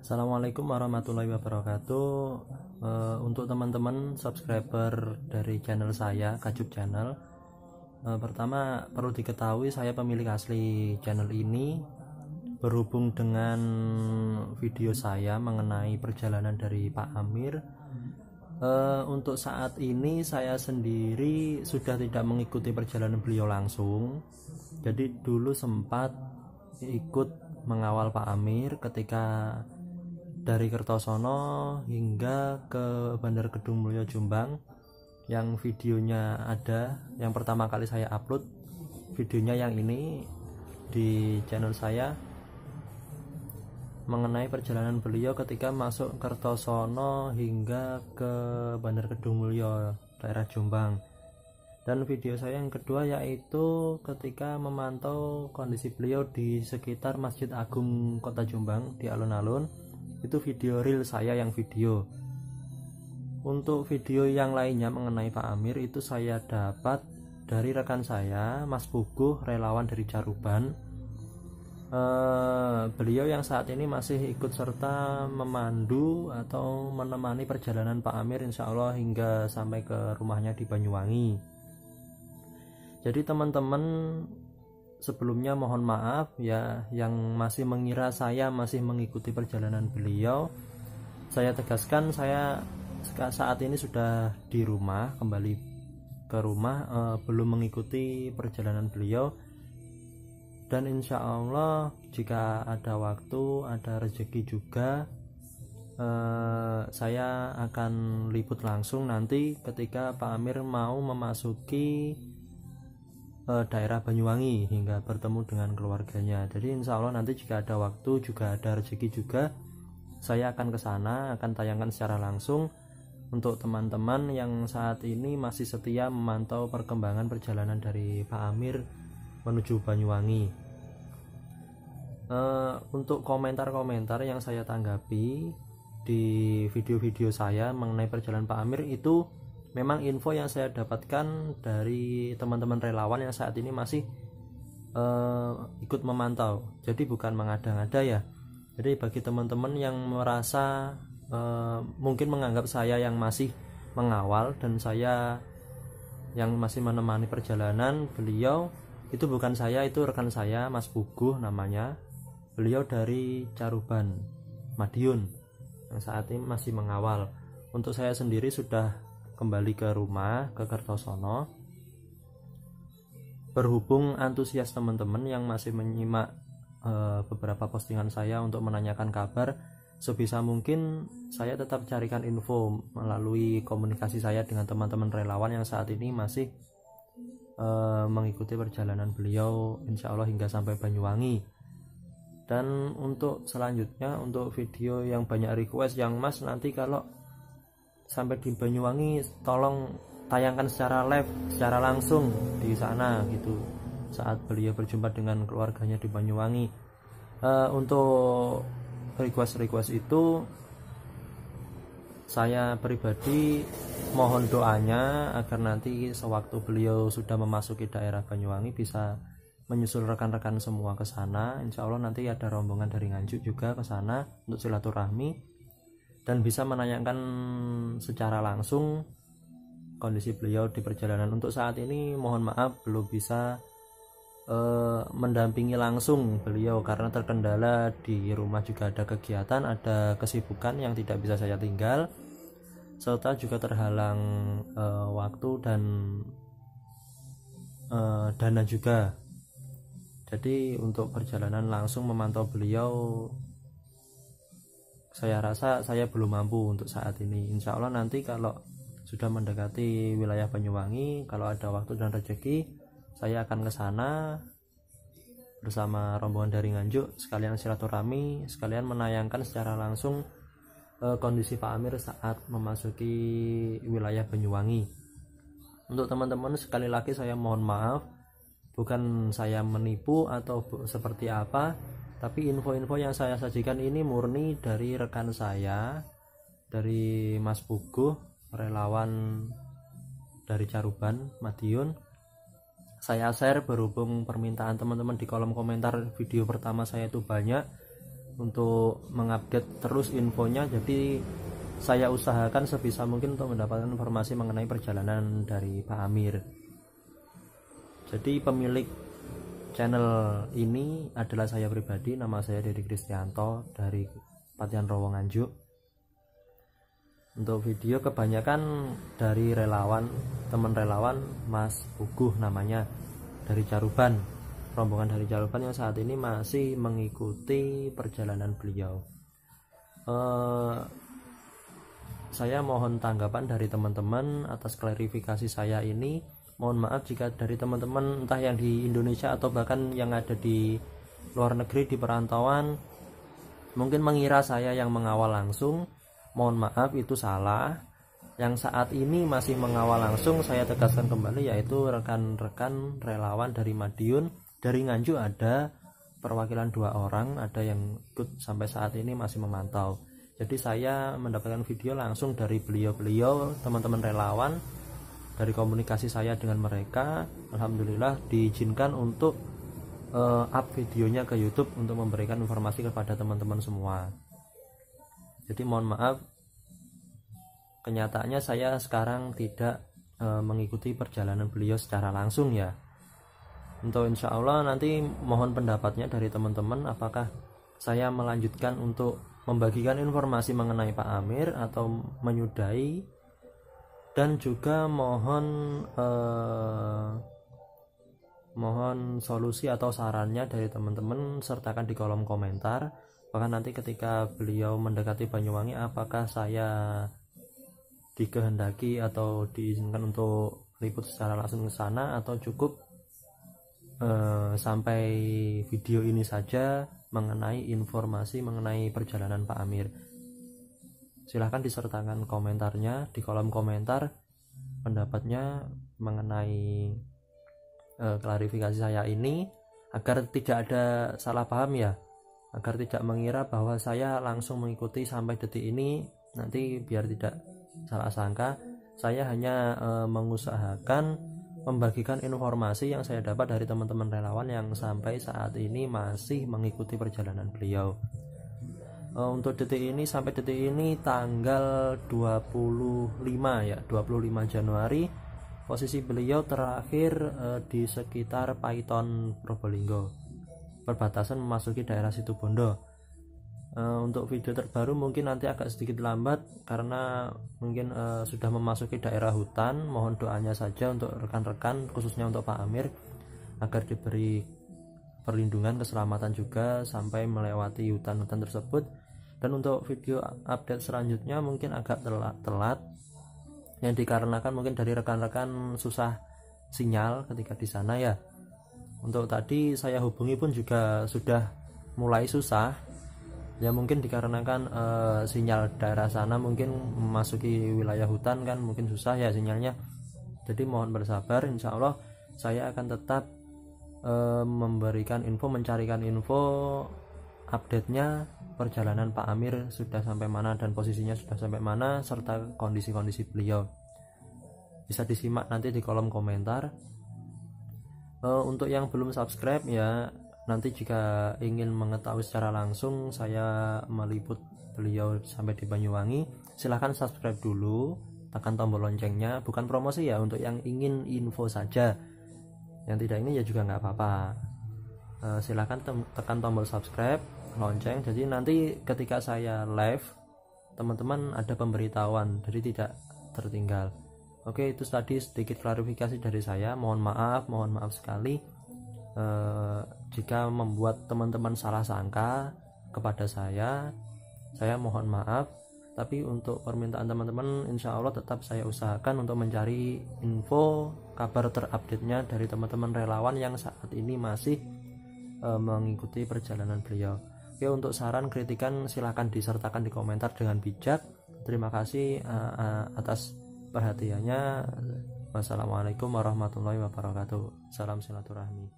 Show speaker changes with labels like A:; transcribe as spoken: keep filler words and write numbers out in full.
A: Assalamualaikum warahmatullahi wabarakatuh. Uh, untuk teman-teman subscriber dari channel saya, Kajuk Channel, uh, pertama perlu diketahui saya pemilik asli channel ini. Berhubung dengan video saya mengenai perjalanan dari Pak Amir, uh, untuk saat ini saya sendiri sudah tidak mengikuti perjalanan beliau langsung. Jadi dulu sempat ikut mengawal Pak Amir ketika dari Kertosono hingga ke Bandar Kedung Mulyo Jombang, yang videonya ada, yang pertama kali saya upload videonya yang ini di channel saya mengenai perjalanan beliau ketika masuk Kertosono hingga ke Bandar Kedung Mulyo daerah Jombang. Dan video saya yang kedua yaitu ketika memantau kondisi beliau di sekitar Masjid Agung Kota Jombang di alun-alun. Itu video real saya yang video. Untuk video yang lainnya mengenai Pak Amir itu saya dapat dari rekan saya, Mas Puguh, relawan dari Caruban. eh, Beliau yang saat ini masih ikut serta memandu atau menemani perjalanan Pak Amir insya Allah hingga sampai ke rumahnya di Banyuwangi. Jadi teman-teman, sebelumnya mohon maaf ya yang masih mengira saya masih mengikuti perjalanan beliau. Saya tegaskan saya saat ini sudah di rumah, kembali ke rumah, eh, belum mengikuti perjalanan beliau. Dan insya Allah jika ada waktu, ada rezeki juga, eh, saya akan liput langsung nanti ketika Pak Amir mau memasuki daerah Banyuwangi hingga bertemu dengan keluarganya. Jadi insya Allah nanti jika ada waktu, juga ada rezeki juga, saya akan ke sana, akan tayangkan secara langsung untuk teman-teman yang saat ini masih setia memantau perkembangan perjalanan dari Pak Amir menuju Banyuwangi. Uh, untuk komentar-komentar yang saya tanggapi di video-video saya mengenai perjalanan Pak Amir itu memang info yang saya dapatkan dari teman-teman relawan yang saat ini masih uh, ikut memantau. Jadi bukan mengada-ngada ya. Jadi bagi teman-teman yang merasa uh, mungkin menganggap saya yang masih mengawal dan saya yang masih menemani perjalanan beliau, itu bukan saya, itu rekan saya, Mas Puguh namanya. Beliau dari Caruban, Madiun, yang saat ini masih mengawal. Untuk saya sendiri sudah kembali ke rumah, ke Kertosono. Berhubung antusias teman-teman yang masih menyimak e, beberapa postingan saya untuk menanyakan kabar, sebisa mungkin saya tetap carikan info melalui komunikasi saya dengan teman-teman relawan yang saat ini masih e, mengikuti perjalanan beliau insya Allah hingga sampai Banyuwangi. Dan untuk selanjutnya, untuk video yang banyak request, yang Mas nanti kalau sampai di Banyuwangi tolong tayangkan secara live, secara langsung di sana gitu, saat beliau berjumpa dengan keluarganya di Banyuwangi. Uh, untuk request-request itu saya pribadi mohon doanya agar nanti sewaktu beliau sudah memasuki daerah Banyuwangi bisa menyusul rekan-rekan semua ke sana. Insya Allah nanti ada rombongan dari Nganjuk juga ke sana untuk silaturahmi dan bisa menanyakan secara langsung kondisi beliau di perjalanan. Untuk saat ini mohon maaf belum bisa eh, mendampingi langsung beliau karena terkendala di rumah, juga ada kegiatan, ada kesibukan yang tidak bisa saya tinggal, serta juga terhalang eh, waktu dan eh, dana juga. Jadi untuk perjalanan langsung memantau beliau saya rasa saya belum mampu untuk saat ini. Insya Allah nanti kalau sudah mendekati wilayah Banyuwangi, kalau ada waktu dan rezeki, saya akan ke sana bersama rombongan dari Nganjuk, sekalian silaturahmi, sekalian menayangkan secara langsung eh, kondisi Pak Amir saat memasuki wilayah Banyuwangi. Untuk teman-teman sekali lagi saya mohon maaf, bukan saya menipu atau seperti apa, tapi info-info yang saya sajikan ini murni dari rekan saya, dari Mas Puguh, relawan dari Caruban, Madiun. Saya share berhubung permintaan teman-teman di kolom komentar video pertama saya itu banyak. untuk mengupdate terus infonya. Jadi saya usahakan sebisa mungkin untuk mendapatkan informasi mengenai perjalanan dari Pak Amir. Jadi pemilik channel ini adalah saya pribadi, nama saya Dedi Kristianto dari Patian Rowo Nganjuk. Untuk video kebanyakan dari relawan, teman relawan Mas Uguh namanya, dari Caruban, rombongan dari Caruban yang saat ini masih mengikuti perjalanan beliau. Eh, saya mohon tanggapan dari teman-teman atas klarifikasi saya ini. Mohon maaf jika dari teman-teman entah yang di Indonesia atau bahkan yang ada di luar negeri di perantauan mungkin mengira saya yang mengawal langsung. Mohon maaf, itu salah. Yang saat ini masih mengawal langsung saya tegaskan kembali, yaitu rekan-rekan relawan dari Madiun. Dari Nganjuk ada perwakilan dua orang, ada yang ikut sampai saat ini masih memantau. Jadi saya mendapatkan video langsung dari beliau-beliau, teman-teman relawan. Dari komunikasi saya dengan mereka, alhamdulillah diizinkan untuk uh, up videonya ke YouTube untuk memberikan informasi kepada teman-teman semua. Jadi mohon maaf, kenyataannya saya sekarang tidak uh, mengikuti perjalanan beliau secara langsung ya. Untuk insya Allah nanti mohon pendapatnya dari teman-teman, apakah saya melanjutkan untuk membagikan informasi mengenai Pak Amir atau menyudahi. Dan juga mohon eh, mohon solusi atau sarannya dari teman-teman, sertakan di kolom komentar. Bahkan nanti ketika beliau mendekati Banyuwangi, apakah saya dikehendaki atau diizinkan untuk liput secara langsung ke sana, atau cukup eh, sampai video ini saja mengenai informasi mengenai perjalanan Pak Amir. Silahkan disertakan komentarnya di kolom komentar, pendapatnya mengenai e, klarifikasi saya ini, agar tidak ada salah paham ya, agar tidak mengira bahwa saya langsung mengikuti sampai detik ini, nanti biar tidak salah sangka. Saya hanya e, mengusahakan membagikan informasi yang saya dapat dari teman-teman relawan yang sampai saat ini masih mengikuti perjalanan beliau. Untuk detik ini, sampai detik ini tanggal dua puluh lima ya, dua puluh lima Januari, posisi beliau terakhir eh, di sekitar Paiton Probolinggo, perbatasan memasuki daerah Situbondo. Eh, untuk video terbaru mungkin nanti agak sedikit lambat karena mungkin eh, sudah memasuki daerah hutan. Mohon doanya saja untuk rekan-rekan, khususnya untuk Pak Amir, agar diberi perlindungan, keselamatan juga sampai melewati hutan-hutan tersebut. Dan untuk video update selanjutnya mungkin agak telat, telat yang dikarenakan mungkin dari rekan-rekan susah sinyal ketika di sana ya. Untuk tadi saya hubungi pun juga sudah mulai susah ya, mungkin dikarenakan e, sinyal daerah sana mungkin memasuki wilayah hutan kan, mungkin susah ya sinyalnya. Jadi mohon bersabar, insya Allah saya akan tetap e, memberikan info, mencarikan info update-nya perjalanan Pak Amir sudah sampai mana dan posisinya sudah sampai mana, serta kondisi-kondisi beliau. Bisa disimak nanti di kolom komentar. E, untuk yang belum subscribe ya, nanti jika ingin mengetahui secara langsung saya meliput beliau sampai di Banyuwangi, silahkan subscribe dulu, tekan tombol loncengnya. Bukan promosi ya, untuk yang ingin info saja. Yang tidak ingin ya juga nggak apa-apa. E, silahkan tekan tombol subscribe, lonceng, jadi nanti ketika saya live teman-teman ada pemberitahuan, jadi tidak tertinggal. Oke, itu tadi sedikit klarifikasi dari saya. Mohon maaf, mohon maaf sekali eh, jika membuat teman-teman salah sangka kepada saya. Saya mohon maaf, tapi untuk permintaan teman-teman insya Allah tetap saya usahakan untuk mencari info, kabar terupdate-nya dari teman-teman relawan yang saat ini masih eh, mengikuti perjalanan beliau. Oke, untuk saran kritikan silahkan disertakan di komentar dengan bijak. Terima kasih uh, uh, atas perhatiannya. Wassalamualaikum warahmatullahi wabarakatuh. Salam silaturahmi.